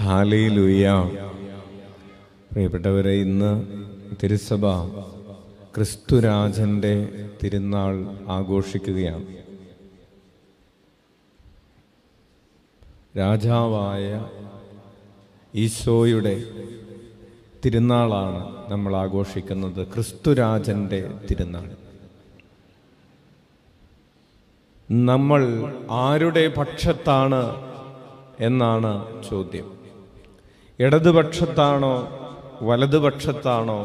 Hallelujah. പ്രിയപ്പെട്ടവരെ, ഇന്ന് തിരുസഭ ക്രിസ്തുരാജൻ്റെ തിരുനാൾ ആഘോഷിക്കുകയാണ്. രാജാവായ ഈശോയുടെ തിരുനാളാണ് നമ്മൾ ആഘോഷിക്കുന്നത്, ക്രിസ്തുരാജൻ്റെ തിരുനാൾ. നമ്മൾ ആരുടെ പക്ഷത്താണ് എന്നാണ് ചോദ്യം. ഇടതുപക്ഷത്താണോ വലതുപക്ഷത്താണോ?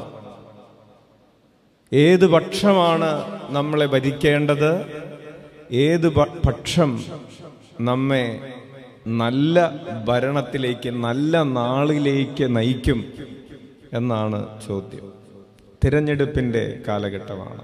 ഏത് പക്ഷമാണ് നമ്മളെ ഭരിക്കേണ്ടത്? ഏത് പക്ഷം നമ്മെ നല്ല ഭരണത്തിലേക്ക്, നല്ല നാളിലേക്ക് നയിക്കും എന്നാണ് ചോദ്യം. തിരഞ്ഞെടുപ്പിൻ്റെ കാലഘട്ടമാണ്.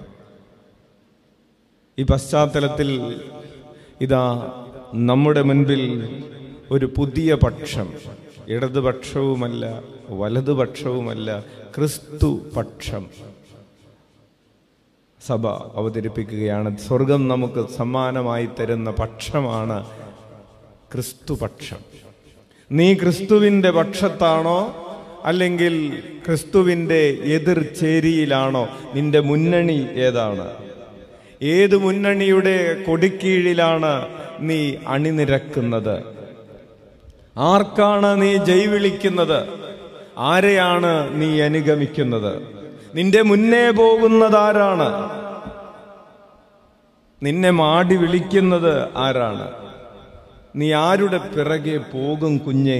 ഈ പശ്ചാത്തലത്തിൽ ഇതാ നമ്മുടെ മുൻപിൽ ഒരു പുതിയ പക്ഷം, ഇടതുപക്ഷവുമല്ല വലതുപക്ഷവുമല്ല, ക്രിസ്തു പക്ഷം സഭ അവതരിപ്പിക്കുകയാണ്. സ്വർഗം നമുക്ക് സമ്മാനമായി തരുന്ന പക്ഷമാണ് ക്രിസ്തുപക്ഷം. നീ ക്രിസ്തുവിൻ്റെ പക്ഷത്താണോ അല്ലെങ്കിൽ ക്രിസ്തുവിൻ്റെ എതിർ ചേരിയിലാണോ? നിന്റെ മുന്നണി ഏതാണ്? ഏത് മുന്നണിയുടെ കൊടിക്കീഴിലാണ് നീ അണിനിരക്കുന്നത്? ആർക്കാണ് നീ ജയ് വിളിക്കുന്നത്? ആരെയാണ് നീ അനുഗമിക്കുന്നത്? നിന്റെ മുന്നേ പോകുന്നത് ആരാണ്? നിന്നെ മാടി വിളിക്കുന്നത് ആരാണ്? നീ ആരുടെ പിറകെ പോകും കുഞ്ഞേ?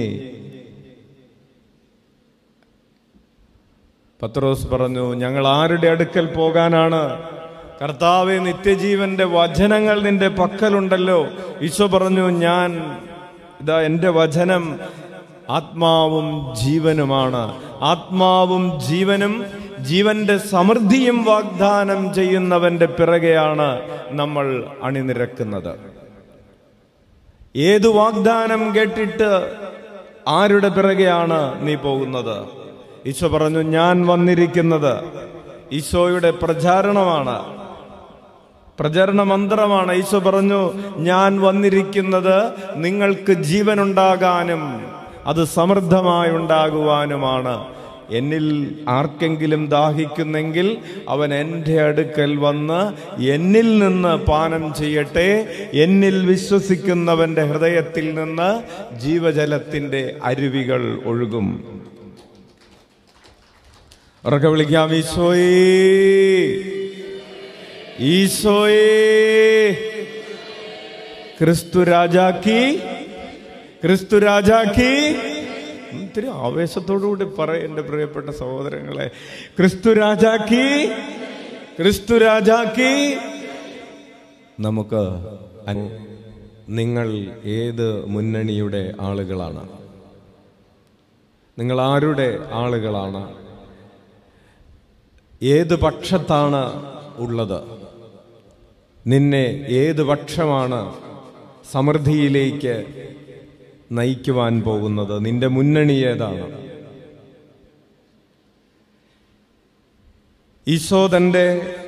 പത്രോസ് പറഞ്ഞു, ഞങ്ങൾ ആരുടെ അടുക്കൽ പോകാനാണ്? കർത്താവേ, നിത്യജീവന്റെ വചനങ്ങൾ നിന്റെ പക്കലുണ്ടല്ലോ. ഈശോ പറഞ്ഞു, ഇതാ എൻ്റെ വചനം ആത്മാവും ജീവനുമാണ്. ആത്മാവും ജീവനും ജീവന്റെ സമൃദ്ധിയും വാഗ്ദാനം ചെയ്യുന്നവന്റെ പിറകെയാണ് നമ്മൾ അണിനിരക്കുന്നത്. ഏതു വാഗ്ദാനം കേട്ടിട്ട് ആരുടെ പിറകെയാണ് നീ പോകുന്നത്? ഈശോ പറഞ്ഞു, ഞാൻ വന്നിരിക്കുന്നത് ഈശോയുടെ പ്രചാരണമാണ്, പ്രചരണ മന്ത്രമാണ്. ഈശോ പറഞ്ഞു, ഞാൻ വന്നിരിക്കുന്നത് നിങ്ങൾക്ക് ജീവനുണ്ടാകാനും അത് സമൃദ്ധമായി ഉണ്ടാകുവാനുമാണ്. എന്നിൽ ആർക്കെങ്കിലും ദാഹിക്കുന്നെങ്കിൽ അവൻ എൻ്റെ അടുക്കൽ വന്ന് എന്നിൽ നിന്ന് പാനം ചെയ്യട്ടെ. എന്നിൽ വിശ്വസിക്കുന്നവന്റെ ഹൃദയത്തിൽ നിന്ന് ജീവജലത്തിൻ്റെ അരുവികൾ ഒഴുകും. ഉറക്കെ വിളിക്കാം, ഈശോയേ, ഈശോയേ. ക്രിസ്തു രാജാക്കി, ക്രിസ്തു രാജാക്കി. ഇത്തിരി ആവേശത്തോടുകൂടി പറയെൻ്റെ പ്രിയപ്പെട്ട സഹോദരങ്ങളെ, ക്രിസ്തു രാജാക്കി, ക്രിസ്തു രാജാക്കി. നമുക്ക് നിങ്ങൾ ഏത് മുന്നണിയുടെ ആളുകളാണ്? നിങ്ങൾ ആരുടെ ആളുകളാണ്? ഏത് പക്ഷത്താണ് ഉള്ളത്? നിന്നെ ഏത് പക്ഷമാണ് സമൃദ്ധിയിലേക്ക് നയിക്കുവാൻ പോകുന്നത്? നിന്റെ മുന്നണി ഏതാണ്? ഈശോ തൻ്റെ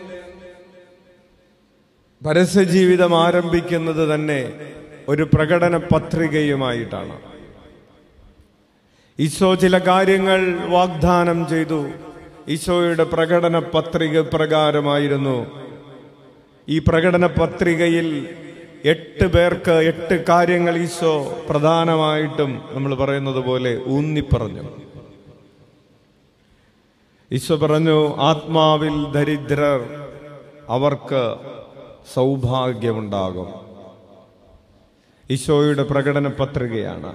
പരസ്യജീവിതം ആരംഭിക്കുന്നത് തന്നെ ഒരു പ്രകടന പത്രികയുമായിട്ടാണ്. ഈശോ ചില കാര്യങ്ങൾ വാഗ്ദാനം ചെയ്തു. ഈശോയുടെ പ്രകടന പത്രിക പ്രകാരമായിരുന്നു. ഈ പ്രകടന പത്രികയിൽ 8 പേർക്ക് 8 കാര്യങ്ങൾ ഈശോ പ്രധാനമായിട്ടും നമ്മൾ പറയുന്നത് പോലെ ഊന്നിപ്പറഞ്ഞു. ഈശോ പറഞ്ഞു, ആത്മാവിൽ ദരിദ്രർ, അവർക്ക് സൗഭാഗ്യമുണ്ടാകും. ഈശോയുടെ പ്രകടന പത്രികയാണ്.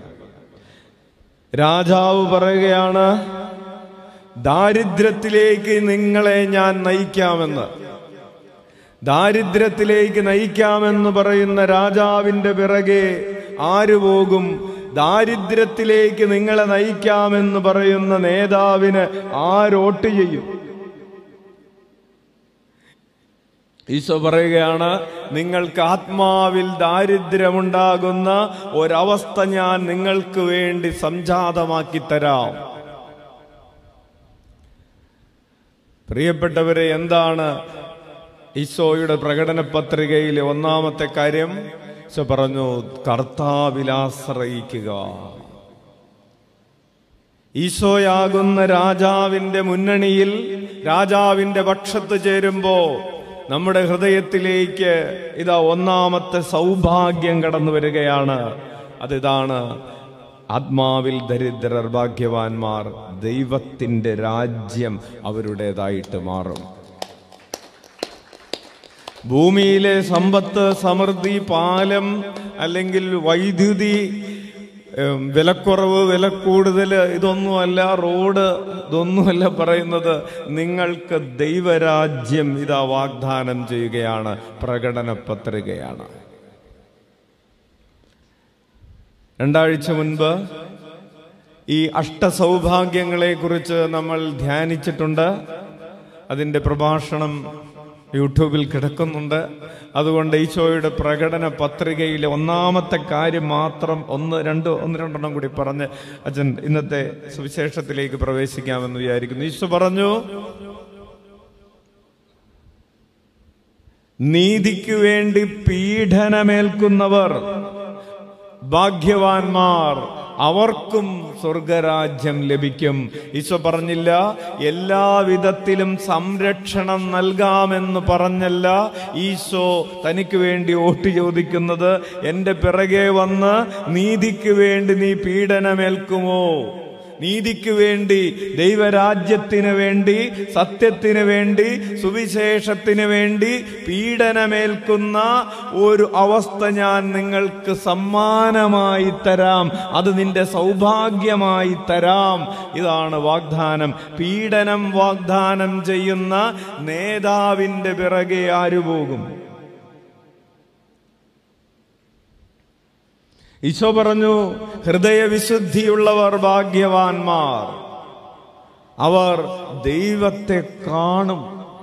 രാജാവ് പറയുകയാണ്, ദാരിദ്ര്യത്തിലേക്ക് നിങ്ങളെ ഞാൻ നയിക്കാമെന്ന്. ദാരിദ്ര്യത്തിലേക്ക് നയിക്കാമെന്ന് പറയുന്ന രാജാവിന്റെ പിറകെ ആര് പോകും? ദാരിദ്ര്യത്തിലേക്ക് നിങ്ങളെ നയിക്കാമെന്ന് പറയുന്ന നേതാവിന് ആരോട്ട് ചെയ്യും? ഈശോ പറയുകയാണ്, നിങ്ങൾക്ക് ആത്മാവിൽ ദാരിദ്ര്യമുണ്ടാകുന്ന ഒരവസ്ഥ ഞാൻ നിങ്ങൾക്ക് വേണ്ടി സംജാതമാക്കി തരാം. പ്രിയപ്പെട്ടവരെ, എന്താണ് ഈശോയുടെ പ്രകടന പത്രികയിലെ ഒന്നാമത്തെ കാര്യം? ഈശോ പറഞ്ഞു, കർത്താവിൽ ആശ്രയിക്കുക. ഈശോയാകുന്ന രാജാവിന്റെ മുന്നണിയിൽ, രാജാവിന്റെ പക്ഷത്ത് ചേരുമ്പോ നമ്മുടെ ഹൃദയത്തിലേക്ക് ഇതാ ഒന്നാമത്തെ സൗഭാഗ്യം കടന്നു വരികയാണ്. അതിതാണ്: ആത്മാവിൽ ദരിദ്രർ ഭാഗ്യവാന്മാർ, ദൈവത്തിന്റെ രാജ്യം അവരുടേതായിട്ട് മാറും. ഭൂമിയിലെ സമ്പത്ത്, സമൃദ്ധി, പാലം അല്ലെങ്കിൽ വൈദ്യുതി, വിലക്കുറവ്, വില കൂടുതൽ, ഇതൊന്നുമല്ല, റോഡ്, ഇതൊന്നുമല്ല പറയുന്നത്. നിങ്ങൾക്ക് ദൈവരാജ്യം ഇതാ വാഗ്ദാനം ചെയ്യുകയാണ്. പ്രകടന പത്രികയാണ്. 2 ആഴ്ച മുൻപ് ഈ അഷ്ടസൗഭാഗ്യങ്ങളെ കുറിച്ച് നമ്മൾ ധ്യാനിച്ചിട്ടുണ്ട്. അതിൻ്റെ പ്രഭാഷണം യൂട്യൂബിൽ കിടക്കുന്നുണ്ട്. അതുകൊണ്ട് ഈശോയുടെ പ്രകടന പത്രികയിലെ ഒന്നാമത്തെ കാര്യം മാത്രം ഒന്ന് രണ്ടെണ്ണം കൂടി പറഞ്ഞ് അച്ഛൻ ഇന്നത്തെ സുവിശേഷത്തിലേക്ക് പ്രവേശിക്കാമെന്ന് വിചാരിക്കുന്നു. ഈശോ പറഞ്ഞു, നീതിക്ക് വേണ്ടി പീഡനമേൽക്കുന്നവർ ഭാഗ്യവാന്മാർ, അവർക്കും സ്വർഗരാജ്യം ലഭിക്കും. ഈശോ പറഞ്ഞില്ല എല്ലാവിധത്തിലും സംരക്ഷണം നൽകാമെന്ന് പറഞ്ഞല്ല ഈശോ തനിക്ക് വേണ്ടി വോട്ട് ചോദിക്കുന്നത്. എൻ്റെ പിറകെ വന്ന് നീതിക്ക് വേണ്ടി നീ പീഡനമേൽക്കുമോ? നീതിക്ക് വേണ്ടി, ദൈവരാജ്യത്തിന് വേണ്ടി, സത്യത്തിന് വേണ്ടി, സുവിശേഷത്തിന് വേണ്ടി പീഡനമേൽക്കുന്ന ഒരു അവസ്ഥ ഞാൻ നിങ്ങൾക്ക് സമ്മാനമായി തരാം. അത് നിന്റെ സൗഭാഗ്യമായി തരാം. ഇതാണ് വാഗ്ദാനം. പീഡനം വാഗ്ദാനം ചെയ്യുന്ന നേതാവിന്റെ പിറകെ ആര് പോകും? ഈശോ പറഞ്ഞു, ഹൃദയവിശുദ്ധിയുള്ളവർ ഭാഗ്യവാന്മാർ, അവർ ദൈവത്തെ കാണും.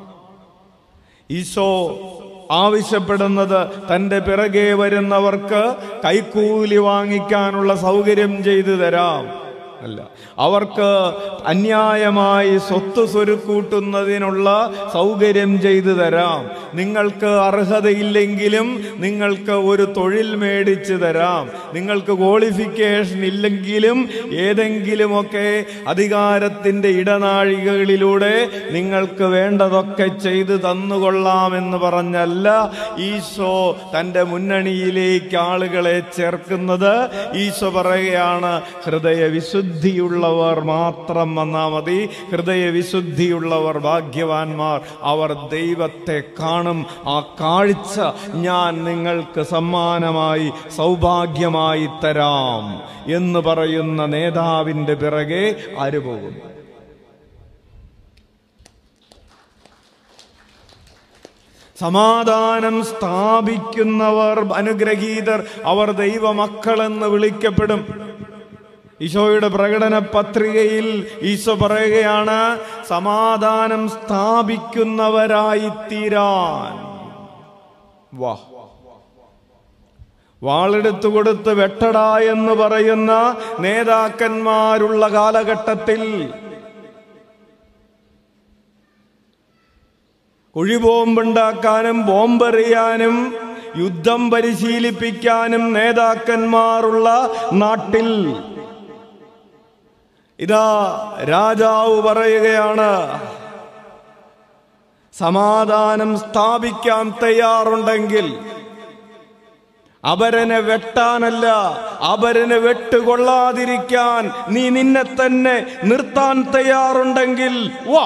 ഈശോ ആവശ്യപ്പെടുന്നത് തൻ്റെ പിറകെ വരുന്നവർക്ക് കൈക്കൂലി വാങ്ങിക്കാനുള്ള സൗകര്യം ചെയ്തു തരാം അല്ല, അവർക്ക് അന്യായമായി സ്വത്ത് സ്വരുക്കൂട്ടുന്നതിനുള്ള സൗകര്യം ചെയ്തു തരാം. നിങ്ങൾക്ക് അർഹതയില്ലെങ്കിലും നിങ്ങൾക്ക് ഒരു തൊഴിൽ മേടിച്ചു തരാം. നിങ്ങൾക്ക് ക്വാളിഫിക്കേഷൻ ഇല്ലെങ്കിലും ഏതെങ്കിലുമൊക്കെ അധികാരത്തിൻ്റെ ഇടനാഴികളിലൂടെ നിങ്ങൾക്ക് വേണ്ടതൊക്കെ ചെയ്തു തന്നുകൊള്ളാമെന്ന് പറഞ്ഞല്ല ഈശോ തൻ്റെ മുന്നണിയിലേക്ക് ആളുകളെ ചേർക്കുന്നത്. ഈശോ പറയുകയാണ്, ഹൃദയവിശുദ്ധിയുള്ളവർ മാത്രം വന്നാൽ മതി. ഹൃദയവിശുദ്ധിയുള്ളവർ ഭാഗ്യവാന്മാർ, അവർ ദൈവത്തെ കാണും. ആ കാഴ്ച ഞാൻ നിങ്ങൾക്ക് സമ്മാനമായി, സൗഭാഗ്യമായി തരാം എന്ന് പറയുന്ന നേതാവിന്റെ പിറകെ ആര് പോകും? സമാധാനം സ്ഥാപിക്കുന്നവർ അനുഗ്രഹീതർ, അവർ ദൈവമക്കളെന്ന് വിളിക്കപ്പെടും. ഈശോയുടെ പ്രകടന പത്രികയിൽ ഈശോ പറയുകയാണ്, സമാധാനം സ്ഥാപിക്കുന്നവരായി തീരാൻ. വാളെടുത്തു കൊടുത്ത് വെട്ടടാ എന്ന് പറയുന്ന നേതാക്കന്മാരുള്ള കാലഘട്ടത്തിൽ കുഴിബോംബുണ്ടാക്കാനും ബോംബെറിയാനും യുദ്ധം പരിശീലിപ്പിക്കാനും നേതാക്കന്മാരുള്ള നാട്ടിൽ ഇതാ രാജാവ് പറയുകയാണ്, സമാധാനം സ്ഥാപിക്കാൻ തയ്യാറുണ്ടെങ്കിൽ, അപരനെ വെട്ടാനല്ല, അപരനെ വെട്ടുകൊള്ളാതിരിക്കാൻ നീ നിന്നെ തന്നെ നിർത്താൻ തയ്യാറുണ്ടെങ്കിൽ വാ.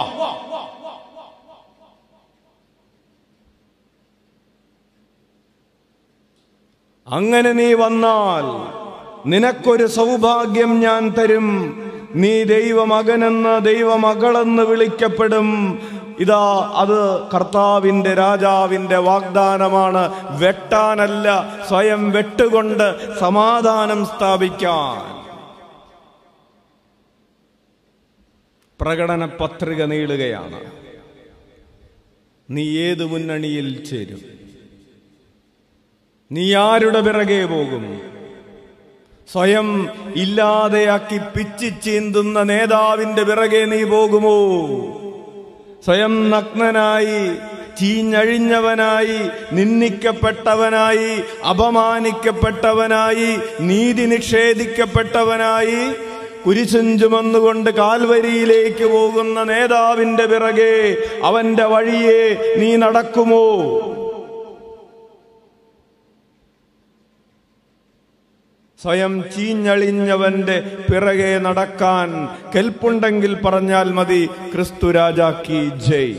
അങ്ങനെ നീ വന്നാൽ നിനക്കൊരു സൗഭാഗ്യം ഞാൻ തരും. നീ ദൈവമകനെന്ന്, ദൈവമകളെന്ന് വിളിക്കപ്പെടും. ഇതാ അത് കർത്താവിന്റെ, രാജാവിന്റെ വാഗ്ദാനമാണ്. വെട്ടാനല്ല, സ്വയം വെട്ടുകൊണ്ട് സമാധാനം സ്ഥാപിക്കാൻ. പ്രകടന പത്രിക നീളുകയാണ്. നീ ഏത് മുന്നണിയിൽ ചേരും? നീ ആരുടെ പിറകെ പോകും? സ്വയം ഇല്ലാതെയാക്കി പിച്ചി ചീന്തുന്ന നേതാവിന്റെ പിറകെ നീ പോകുമോ? സ്വയം നഗ്നനായി, ചീഞ്ഞഴിഞ്ഞവനായി, നിന്ദിക്കപ്പെട്ടവനായി, അപമാനിക്കപ്പെട്ടവനായി, നീതി നിഷേധിക്കപ്പെട്ടവനായി കുരിശും ചുമന്നുകൊണ്ട് കാൽവരിയിലേക്ക് പോകുന്ന നേതാവിന്റെ പിറകെ, അവന്റെ വഴിയെ നീ നടക്കുമോ? സ്വയം ചീഞ്ഞളിഞ്ഞവന്റെ പിറകെ നടക്കാൻ കെൽപ്പുണ്ടെങ്കിൽ പറഞ്ഞാൽ മതി, ക്രിസ്തു രാജാ കീ ജയ്.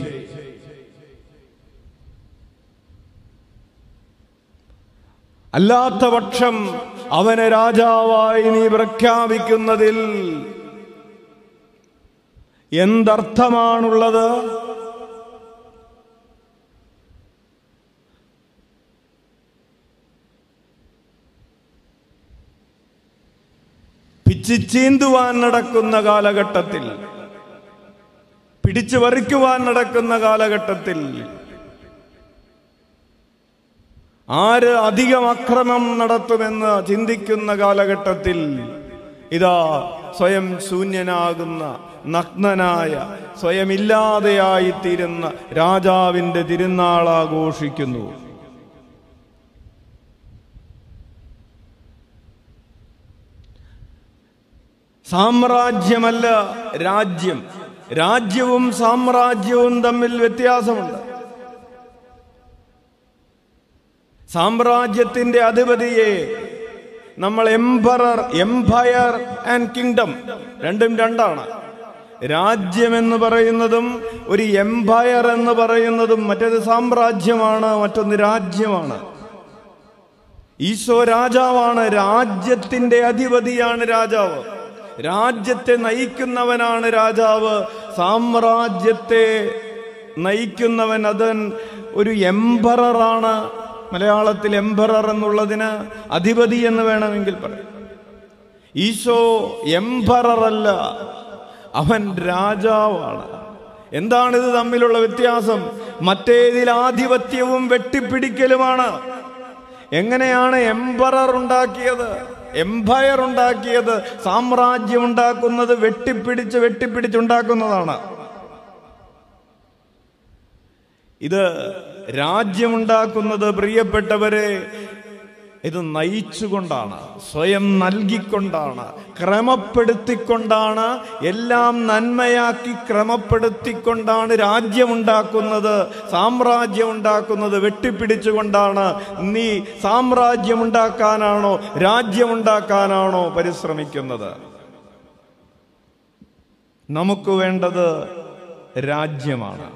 അല്ലാത്ത പക്ഷം അവനെ രാജാവായി നീ പ്രഖ്യാപിക്കുന്നതിൽ എന്തർത്ഥമാണുള്ളത്? പിച്ചിച്ചീന്തുവാൻ നടക്കുന്ന കാലഘട്ടത്തിൽ, പിടിച്ചു പറിക്കുവാൻ നടക്കുന്ന കാലഘട്ടത്തിൽ, ആര് അധികം അക്രമം നടത്തുമെന്ന് ചിന്തിക്കുന്ന കാലഘട്ടത്തിൽ, ഇതാ സ്വയം ശൂന്യനാകുന്ന, നഗ്നനായ, സ്വയം ഇല്ലാതെയായിത്തീരുന്ന രാജാവിന്റെ തിരുനാൾ ആഘോഷിക്കുന്നു. സാമ്രാജ്യമല്ല രാജ്യം. രാജ്യവും സാമ്രാജ്യവും തമ്മിൽ വ്യത്യാസമുണ്ട്. സാമ്രാജ്യത്തിന്റെ അധിപതിയെ നമ്മൾ എംപയർ ആൻഡ് കിങ്ഡം രണ്ടും രണ്ടാണ്. രാജ്യമെന്ന് പറയുന്നതും ഒരു എംപയർ എന്ന് പറയുന്നതും, മറ്റേത് സാമ്രാജ്യമാണ്, മറ്റൊന്ന് രാജ്യമാണ്. ഈശോ രാജാവാണ്, രാജ്യത്തിന്റെ അധിപതിയാണ് രാജാവ്. രാജ്യത്തെ നയിക്കുന്നവനാണ് രാജാവ്. സാമ്രാജ്യത്തെ നയിക്കുന്നവൻ അതൻ ഒരു എംപററാണ്. മലയാളത്തിൽ എംപറർ എന്നുള്ളതിന് അധിപതി എന്ന് വേണമെങ്കിൽ പറയാം. ഈശോ എംപററല്ല, അവൻ രാജാവാണ്. എന്താണിത് തമ്മിലുള്ള വ്യത്യാസം? മറ്റേതിൽ ആധിപത്യവും വെട്ടിപ്പിടിക്കലുമാണ്. എങ്ങനെയാണ് എംപറർ ഉണ്ടാക്കിയത്, എംപയർ ഉണ്ടാക്കിയത്? സാമ്രാജ്യം ഉണ്ടാക്കുന്നത് വെട്ടിപ്പിടിച്ചുണ്ടാക്കുന്നതാണ്. ഇത് രാജ്യമുണ്ടാക്കുന്നത്, പ്രിയപ്പെട്ടവരെ, ഇത് നയിച്ചുകൊണ്ടാണ്, സ്വയം നൽകിക്കൊണ്ടാണ്, ക്രമപ്പെടുത്തിക്കൊണ്ടാണ്, എല്ലാം നന്മയാക്കി ക്രമപ്പെടുത്തിക്കൊണ്ടാണ് രാജ്യമുണ്ടാക്കുന്നത്. സാമ്രാജ്യമുണ്ടാക്കുന്നത് വെട്ടിപ്പിടിച്ചുകൊണ്ടാണ്. നീ സാമ്രാജ്യമുണ്ടാക്കാനാണോ രാജ്യമുണ്ടാക്കാനാണോ പരിശ്രമിക്കുന്നത്? നമുക്ക് വേണ്ടത് രാജ്യമാണ്.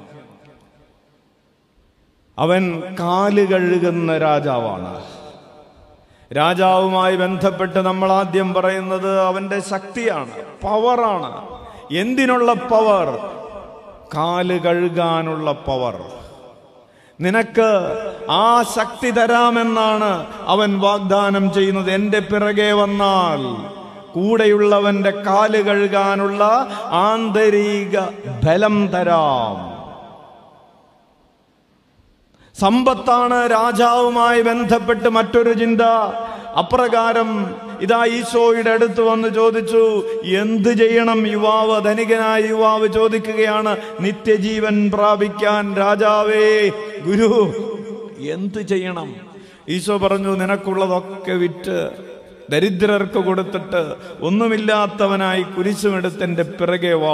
അവൻ കാല് കഴുകുന്ന രാജാവാണ്. രാജാവുമായി ബന്ധപ്പെട്ട് നമ്മൾ ആദ്യം പറയുന്നത് അവന്റെ ശക്തിയാണ്, പവറാണ്. എന്തിനുള്ള പവർ? കാല് കഴുകാനുള്ള പവർ. നിനക്ക് ആ ശക്തി തരാമെന്നാണ് അവൻ വാഗ്ദാനം ചെയ്യുന്നത്. എന്റെ പിറകെ വന്നാൽ കൂടെയുള്ളവന്റെ കാല് കഴുകാനുള്ള ആന്തരിക ബലം തരാം. സമ്പത്താണ് രാജാവുമായി ബന്ധപ്പെട്ട് മറ്റൊരു ചിന്ത. അപ്രകാരം ഇതാ ഈശോയുടെ അടുത്ത് വന്ന് ചോദിച്ചു, എന്ത് ചെയ്യണം? യുവാവ്, ധനികനായ യുവാവ് ചോദിക്കുകയാണ്, നിത്യജീവൻ പ്രാപിക്കാൻ രാജാവേ, ഗുരു, എന്ത് ചെയ്യണം? ഈശോ പറഞ്ഞു, നിനക്കുള്ളതൊക്കെ വിറ്റ് ദരിദ്രർക്ക് കൊടുത്തിട്ട് ഒന്നുമില്ലാത്തവനായി കുരിശുമെടുത്ത് എൻ്റെ പിറകെ വാ.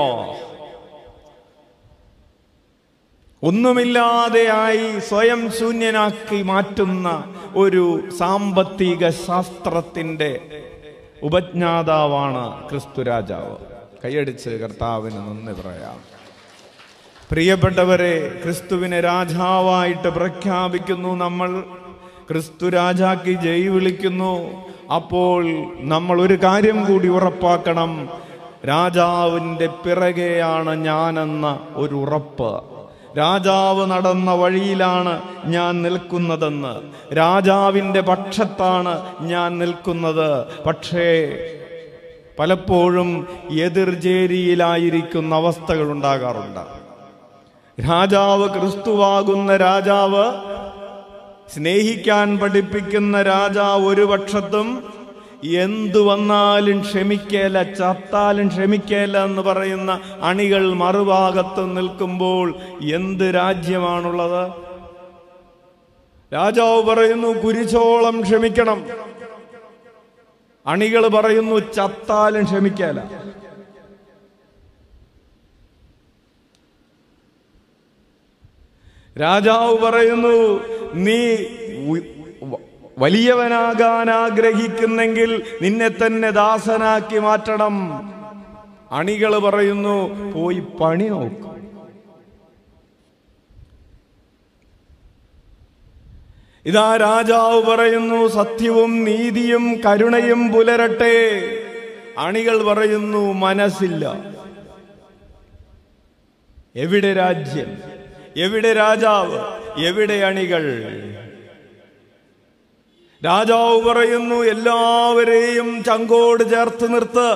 ഒന്നുമില്ലാതെയായി സ്വയം ശൂന്യനാക്കി മാറ്റുന്ന ഒരു സാമ്പത്തിക ശാസ്ത്രത്തിന്റെ ഉപജ്ഞാതാവാണ് ക്രിസ്തു രാജാവ്. കൈയടിച്ച് കർത്താവിന് നന്ദി പറയാം. പ്രിയപ്പെട്ടവരെ, ക്രിസ്തുവിനെ രാജാവായിട്ട് പ്രഖ്യാപിക്കുന്നു നമ്മൾ. ക്രിസ്തു രാജാക്ക് ജയ് വിളിക്കുന്നു. അപ്പോൾ നമ്മൾ ഒരു കാര്യം കൂടി ഉറപ്പാക്കണം, രാജാവിൻ്റെ പിറകെയാണ് ഞാനെന്ന ഒരു ഉറപ്പ്. രാജാവ് നടന്ന വഴിയിലാണ് ഞാൻ നിൽക്കുന്നതെന്ന്, രാജാവിൻ്റെ പക്ഷത്താണ് ഞാൻ നിൽക്കുന്നത്. പക്ഷേ പലപ്പോഴും എതിർചേരിയിലായിരിക്കുന്ന അവസ്ഥകൾ ഉണ്ടാകാറുണ്ട്. രാജാവ്, ക്രിസ്തുവാകുന്ന രാജാവ്, സ്നേഹിക്കാൻ പഠിപ്പിക്കുന്ന രാജാവ് ഒരു പക്ഷത്തും എന്തു വന്നാലും ക്ഷമിക്കേല, ചത്താലും ക്ഷമിക്കേല എന്ന് പറയുന്ന അണികൾ മറുഭാഗത്ത് നിൽക്കുമ്പോൾ എന്ത് രാജ്യമാണുള്ളത്? രാജാവ് പറയുന്നു കുരിശോളം ക്ഷമിക്കണം, അണികൾ പറയുന്നു ചത്താലും ക്ഷമിക്കേല. രാജാവ് പറയുന്നു, നീ വലിയവനാകാൻ ആഗ്രഹിക്കുന്നെങ്കിൽ നിന്നെ തന്നെ ദാസനാക്കി മാറ്റണം. അണികൾ പറയുന്നു, പോയി പണി നോക്കും. ഇതാ രാജാവ് പറയുന്നു, സത്യവും നീതിയും കരുണയും പുലരട്ടെ. അണികൾ പറയുന്നു, മനസ്സില്ല. എവിടെ രാജ്യം? എവിടെ രാജാവ്? എവിടെ അണികൾ? രാജാവ് പറയുന്നു, എല്ലാവരെയും ചങ്കോട് ചേർത്ത് നിർത്ത്.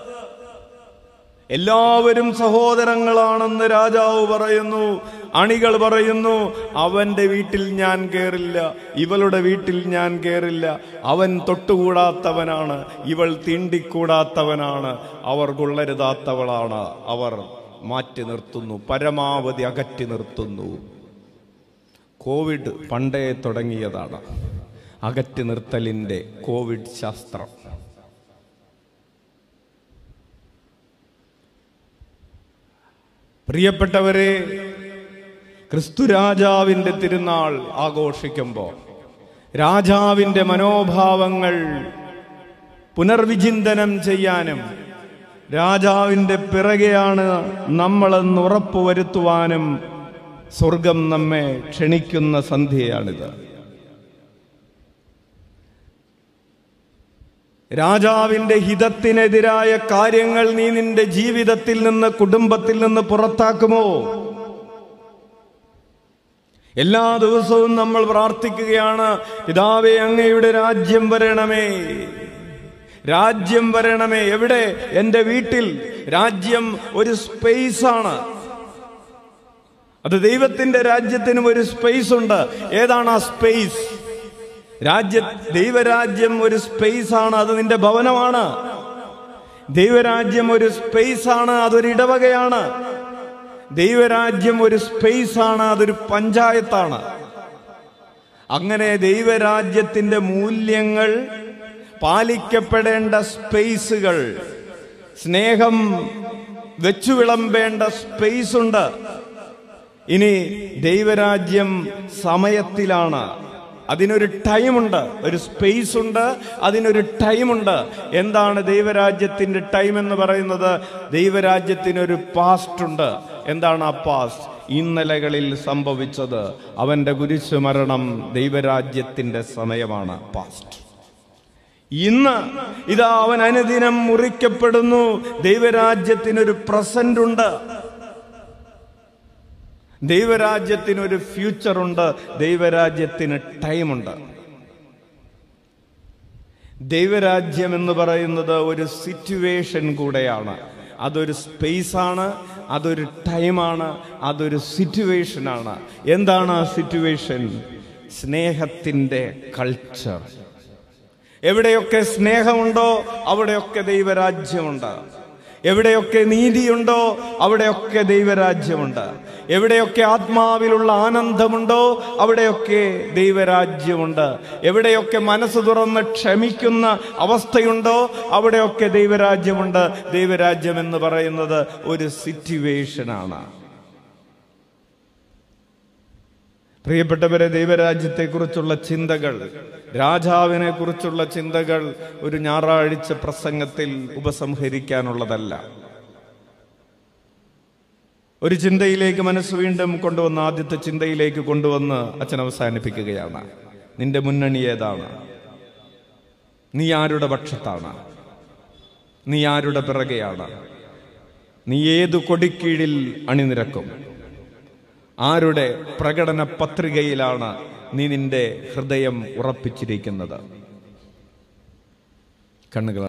എല്ലാവരും സഹോദരങ്ങളാണെന്ന് രാജാവ് പറയുന്നു. അണികൾ പറയുന്നു, അവന്റെ വീട്ടിൽ ഞാൻ കേറില്ല, ഇവളുടെ വീട്ടിൽ ഞാൻ കേറില്ല. അവൻ തൊട്ടുകൂടാത്തവനാണ്, ഇവൾ തീണ്ടിക്കൂടാത്തവനാണ്, അവർ കൊള്ളരുതാത്തവളാണ്. അവർ മാറ്റി നിർത്തുന്നു, പരമാവധി അകറ്റി നിർത്തുന്നു. കോവിഡ് പണ്ടേ തുടങ്ങിയതാണ്, അകറ്റി നിർത്തലിന്റെ കോവിഡ് ശാസ്ത്രം. പ്രിയപ്പെട്ടവരെ, ക്രിസ്തുരാജാവിന്റെ തിരുനാൾ ആഘോഷിക്കുമ്പോൾ രാജാവിന്റെ മനോഭാവങ്ങൾ പുനർവിചിന്തനം ചെയ്യാനും രാജാവിന്റെ പിറകെയാണ് നമ്മളെന്ന് ഉറപ്പുവരുത്തുവാനും സ്വർഗം നമ്മെ ക്ഷണിക്കുന്ന സന്ധ്യയാണിത്. രാജാവിന്റെ ഹിതത്തിനെതിരായ കാര്യങ്ങൾ നീ നിന്റെ ജീവിതത്തിൽ നിന്ന്, കുടുംബത്തിൽ നിന്ന് പുറത്താക്കുമോ? എല്ലാ ദിവസവും നമ്മൾ പ്രാർത്ഥിക്കുകയാണ്, പിതാവേ അങ്ങയുടെ രാജ്യം വരണമേ, രാജ്യം വരണമേ. എവിടെ? എന്റെ വീട്ടിൽ. രാജ്യം ഒരു സ്പേസ് ആണ്. അത് ദൈവത്തിന്റെ രാജ്യത്തിനും ഒരു സ്പേസ് ഉണ്ട്. ഏതാണ് ആ സ്പേസ്? ദൈവരാജ്യം ഒരു സ്പേസ് ആണ്, അത് നിന്റെ ഭവനമാണ്. ദൈവരാജ്യം ഒരു സ്പേസ് ആണ്, അതൊരു ഇടവകയാണ്. ദൈവരാജ്യം ഒരു സ്പേസ് ആണ്, അതൊരു പഞ്ചായത്താണ്. അങ്ങനെ ദൈവരാജ്യത്തിന്റെ മൂല്യങ്ങൾ പാലിക്കപ്പെടേണ്ട സ്പേസുകൾ, സ്നേഹം വെച്ചു വിളമ്പേണ്ട സ്പേസ് ഉണ്ട്. ഇനി ദൈവരാജ്യം സമയത്തിലാണ്. അതിനൊരു ടൈമുണ്ട്, ഒരു സ്പേസ് ഉണ്ട്, അതിനൊരു ടൈമുണ്ട്. എന്താണ് ദൈവരാജ്യത്തിന്റെ ടൈം എന്ന് പറയുന്നത്? ദൈവരാജ്യത്തിനൊരു പാസ്റ്റ് ഉണ്ട്. എന്താണ് ആ പാസ്റ്റ്? ഇന്നലകളിൽ സംഭവിച്ചത്. അവന്റെ കുരിശുമരണം ദൈവരാജ്യത്തിന്റെ സമയമാണ് പാസ്റ്റ്. ഇന്ന് ഇതാ അവൻ അനുദിനം മുറിക്കപ്പെടുന്നു. ദൈവരാജ്യത്തിനൊരു പ്രസന്റ് ഉണ്ട്, ദൈവരാജ്യത്തിനൊരു ഫ്യൂച്ചറുണ്ട്, ദൈവരാജ്യത്തിന് ടൈമുണ്ട്. ദൈവരാജ്യം എന്ന് പറയുന്നത് ഒരു സിറ്റുവേഷൻ കൂടെയാണ്. അതൊരു സ്പേസാണ്, അതൊരു ടൈമാണ്, അതൊരു സിറ്റുവേഷനാണ്. എന്താണ് ആ സിറ്റുവേഷൻ? സ്നേഹത്തിന്റെ കൾച്ചർ. എവിടെയൊക്കെ സ്നേഹമുണ്ടോ അവിടെയൊക്കെ ദൈവരാജ്യമുണ്ട്. എവിടെയൊക്കെ നീതിയുണ്ടോ അവിടെയൊക്കെ ദൈവരാജ്യമുണ്ട്. എവിടെയൊക്കെ ആത്മാവിലുള്ള ആനന്ദമുണ്ടോ അവിടെയൊക്കെ ദൈവരാജ്യമുണ്ട്. എവിടെയൊക്കെ മനസ്സ് തുറന്ന് ക്ഷമിക്കുന്ന അവസ്ഥയുണ്ടോ അവിടെയൊക്കെ ദൈവരാജ്യമുണ്ട്. ദൈവരാജ്യം എന്ന് പറയുന്നത് ഒരു സിറ്റുവേഷനാണ്. പ്രിയപ്പെട്ടവരെ, ദൈവരാജ്യത്തെക്കുറിച്ചുള്ള ചിന്തകൾ, രാജാവിനെ കുറിച്ചുള്ള ചിന്തകൾ ഒരു ഞായറാഴ്ച പ്രസംഗത്തിൽ ഉപസംഹരിക്കാനുള്ളതല്ല. ഒരു ചിന്തയിലേക്ക് മനസ്സ് വീണ്ടും കൊണ്ടുവന്ന്, ആദ്യത്തെ ചിന്തയിലേക്ക് കൊണ്ടുവന്ന് അച്ഛൻ അവസാനിപ്പിക്കുകയാണ്. നിന്റെ മുന്നണി ഏതാണ്? നീ ആരുടെ പക്ഷത്താണ്? നീ ആരുടെ പിറകെയാണ്? നീ ഏതു കൊടിക്കീഴിൽ അണിനിരക്കും? ആരുടെ പ്രകടന പത്രികയിലാണ് നീ നിന്റെ ഹൃദയം ഉറപ്പിച്ചിരിക്കുന്നത്? കണ്ണുകൾ